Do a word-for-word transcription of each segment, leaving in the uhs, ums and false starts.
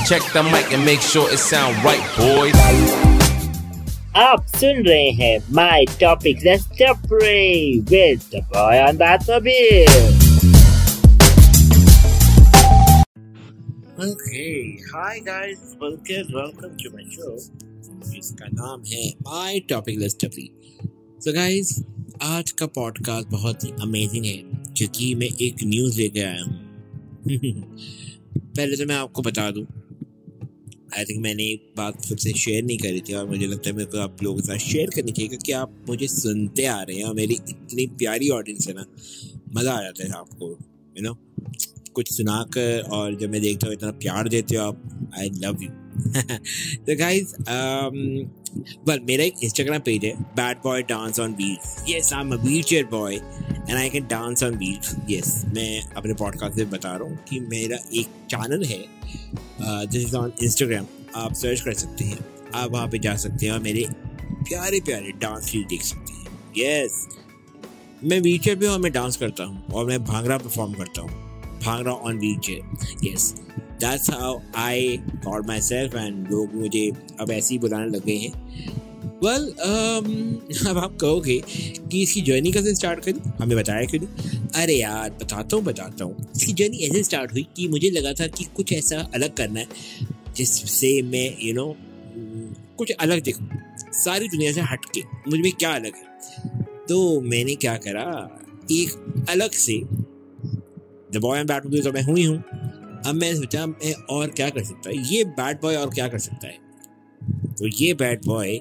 Check the mic and make sure it sound right, boys. आप सुन रहे हैं My Topic Let's Pray with the boy on Batmobile. Okay, hi guys, welcome, welcome to my show. इसका नाम है My Topic Let's Pray. So guys, आज का podcast बहुत ही amazing है क्योंकि मैं एक न्यूज़ लेके आया हूँ. पहले तो मैं आपको बता दूँ, आई थिंक मैंने एक बात सबसे शेयर नहीं करी थी और मुझे लगता है मेरे को आप लोगों के साथ शेयर करनी चाहिए क्योंकि आप मुझे सुनते आ रहे हैं और मेरी इतनी प्यारी ऑडियंस है ना, मज़ा आ जाता है आपको यू नो कुछ सुनाकर. और जब मैं देखता हूँ इतना प्यार देते हो आप, आई लव यू. तो गाइज वेल, मेरा एक इंस्टाग्राम पेज है, bad boy dance on wheels. Yes, I am a wheelchair boy and I can dance on wheels. Yes, मैं अपने पॉडकास्ट में बता रहा हूँ कि मेरा एक चैनल है दिस इज ऑन इंस्टाग्राम. आप सर्च कर सकते हैं, आप वहाँ पे जा सकते हैं और मेरे प्यारे प्यारे डांस रील देख सकते हैं. यस, मैं व्हील चेयर पे हूँ और मैं डांस करता हूँ और मैं भांगड़ा परफॉर्म करता हूँ, bhangra on wheelchair. Yes, that's how I called myself and लोग मुझे अब ऐसे ही बुलाने लग गए हैं. वेल well, um, अब आप कहोगे कि इसकी जर्नी कैसे स्टार्ट करी, हमें बताया क्यों नहीं. अरे यार बताता हूँ बताता हूँ इसकी जर्नी ऐसे स्टार्ट हुई कि मुझे लगा था कि कुछ ऐसा अलग करना है जिससे मैं यू नो कुछ अलग दिखूँ, सारी दुनिया से हट के मुझ में क्या अलग है. तो मैंने क्या करा, एक अलग से the boy and bad boy तो मैं हुई हूँ. अब मैं सोचा मैं और क्या कर सकता है, ये बैड बॉय और क्या कर सकता है. तो ये बैड बॉय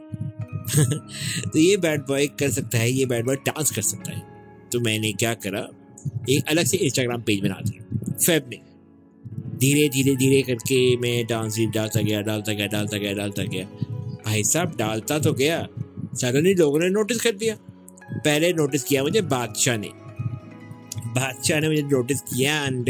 तो ये बैड बॉय कर सकता है, ये बैड बॉय डांस कर सकता है. तो मैंने क्या करा, एक अलग से इंस्टाग्राम पेज बना दिया फेब में. धीरे धीरे धीरे करके मैं डांस रील डालता गया डालता गया डालता गया डालता गया भाई साहब डालता तो गया, सडनली लोगों ने नोटिस कर दिया. पहले नोटिस किया मुझे बादशाह ने बादशाह ने मुझे नोटिस किया एंड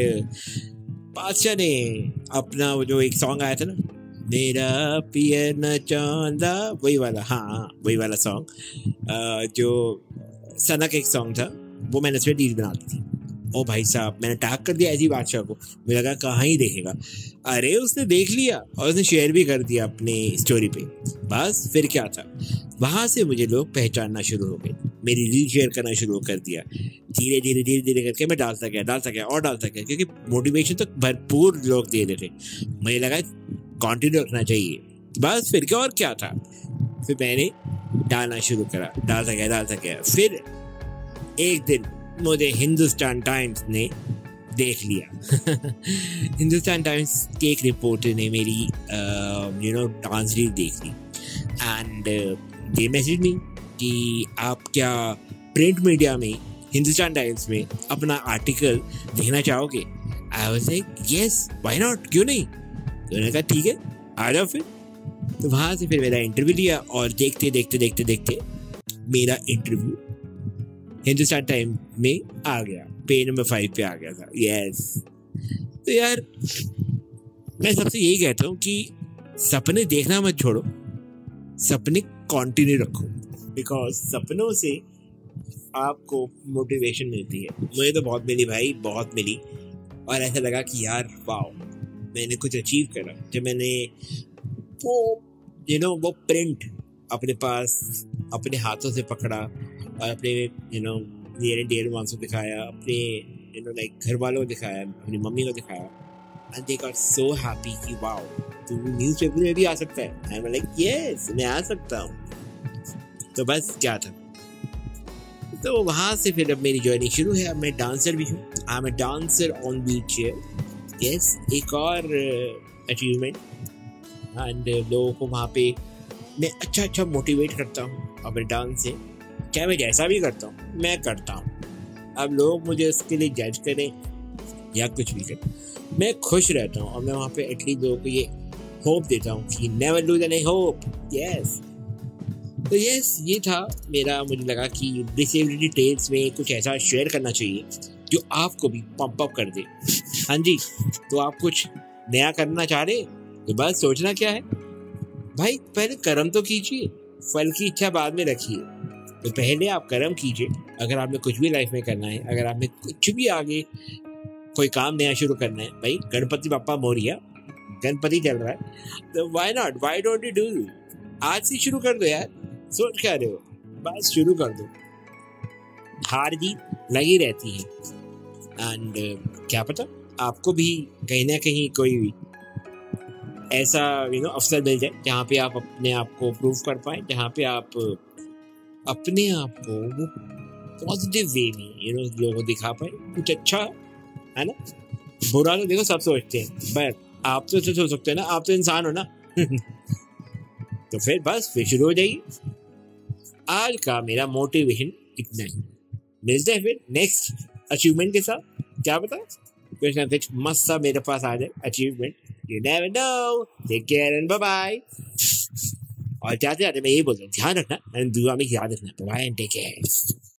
बादशाह ने अपना वो जो एक सॉन्ग आया था ना, मेरा पियर न चांदा, वही वाला, हाँ वही वाला सॉन्ग जो सनक एक सॉन्ग था, वो मैंने उसमें रील बना दी थी. ओ भाई साहब, मैंने टैग कर दिया ऐसी बादशाह को, मुझे लगा कहाँ ही देखेगा. अरे उसने देख लिया और उसने शेयर भी कर दिया अपने स्टोरी पे. बस फिर क्या था, वहाँ से मुझे लोग पहचानना शुरू हो गए, मेरी रील शेयर करना शुरू कर दिया. धीरे धीरे धीरे धीरे करके मैं डालता गया डालता गया और डालता गया क्योंकि मोटिवेशन तो भरपूर लोग दे रहे थे. मुझे लगा कंटिन्यू रखना चाहिए. बस फिर क्या और क्या था, फिर मैंने डालना शुरू करा, डालता गया डालता गया. फिर एक दिन मुझे हिंदुस्तान टाइम्स ने देख लिया. हिंदुस्तान टाइम्स के एक रिपोर्टर ने मेरी यू नो डांस रील देख ली एंड दे मैसेज मी कि आप क्या प्रिंट मीडिया में हिंदुस्तान टाइम्स में अपना आर्टिकल देखना चाहोगे. I was like yes, why not, क्यों नहीं. तो उन्होंने कहा ठीक है आ जाओ फिर. तो वहाँ से फिर मेरा इंटरव्यू लिया और देखते देखते देखते देखते मेरा इंटरव्यू हिंदुस्तान टाइम में आ गया, पेज नंबर फाइव पे आ गया था. यस, तो यार मैं सबसे यही कहता हूँ कि सपने देखना मत छोड़ो, सपने कंटिन्यू रखो, बिकॉज सपनों से आपको मोटिवेशन मिलती है. मुझे तो बहुत मिली भाई, बहुत मिली. और ऐसा लगा कि यार वाओ, मैंने कुछ अचीव करा जब मैंने वो यू नो वो प्रिंट अपने पास अपने हाथों से पकड़ा और अपने you know near and dear ones को दिखाया, अपने यू नो लाइक घर वालों को दिखाया, अपनी मम्मी को दिखाया and they got so happy कि वाओ तू न्यूज़पेपर में भी आ सकता है. आई एम लाइक यस, मैं आ सकता हूँ. तो बस क्या था, तो वहाँ से फिर अब मेरी जर्नी शुरू है. अब मैं डांसर भी हूँ, I am a dancer on wheelchair. Yes, एक और अचीवमेंट एंड लोगों को वहाँ पे मैं अच्छा अच्छा मोटिवेट करता हूँ अपने डांस से. क्या मैं जैसा भी करता हूँ मैं करता हूँ. अब लोग मुझे उसके लिए जज करें या कुछ भी करें, मैं खुश रहता हूँ और मैं वहाँ पे एटलीस्ट लोगों को ये होप देता हूँ कि never lose any hope. Yes, तो यस ये था मेरा. मुझे लगा कि डिसेबिलिटी टेल्स में कुछ ऐसा शेयर करना चाहिए जो आपको भी पंप अप कर दे. हाँ जी, तो आप कुछ नया करना चाह रहे तो बस सोचना क्या है भाई, पहले कर्म तो कीजिए, फल की इच्छा बाद में रखिए. तो पहले आप कर्म कीजिए. अगर आपने कुछ भी लाइफ में करना है, अगर आपने कुछ भी आगे कोई काम नया शुरू करना है, भाई गणपति बाप्पा मोरिया, गणपति चल रहा है, तो why not, why don't you do, आज से शुरू कर दो यार, सोच क्या रहे हो, बस शुरू कर दो। हार जीत लगी रहती है, एंड uh, क्या पता आपको भी कहीं ना कहीं कोई ऐसा यू नो अवसर मिल जाए जहाँ पे आप अपने आप को प्रूव कर पाए, जहाँ पे आप अपने आप को वो पॉजिटिव वे में यू नो लोगों को दिखा पाए कुछ अच्छा, है ना। बुरा तो देखो सब सोचते हैं, बट आप तो सोच सकते हैं ना, आप तो इंसान हो ना। तो फिर बस फिर शुरू हो जाइए। आज का मेरा मोटिवेशन इतना ही, मिलते हैं फिर नेक्स्ट अचीवमेंट के साथ, क्या पता कुछ ना कुछ मस्त सा मेरे पास आ जाए achievement, you never know. Take care and bye bye. और जाते जाते मैं यही बोलता हूँ, ध्यान रखना, दुआ में याद रखना, बाय एंड टेक केयर।